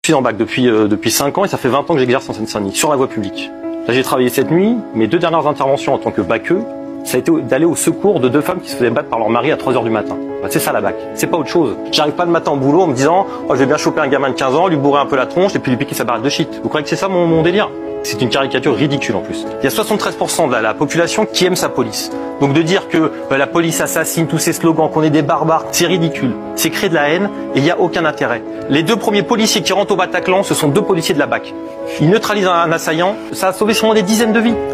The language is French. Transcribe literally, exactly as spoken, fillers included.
Je suis en bac depuis, euh, depuis cinq ans et ça fait vingt ans que j'exerce en Seine-Saint-Denis, sur la voie publique. Là, j'ai travaillé cette nuit. Mes deux dernières interventions en tant que baqueux, ça a été d'aller au secours de deux femmes qui se faisaient battre par leur mari à trois heures du matin. Bah, c'est ça la bac, c'est pas autre chose. J'arrive pas le matin au boulot en me disant oh, je vais bien choper un gamin de quinze ans, lui bourrer un peu la tronche et puis lui piquer sa barrette de shit. Vous croyez que c'est ça mon, mon délire? C'est une caricature ridicule en plus. Il y a soixante-treize pour cent de la, la population qui aime sa police. Donc de dire que bah, la police assassine, tous ces slogans, qu'on est des barbares, c'est ridicule. C'est créer de la haine et il n'y a aucun intérêt. Les deux premiers policiers qui rentrent au Bataclan, ce sont deux policiers de la B A C. Ils neutralisent un assaillant, ça a sauvé sûrement des dizaines de vies.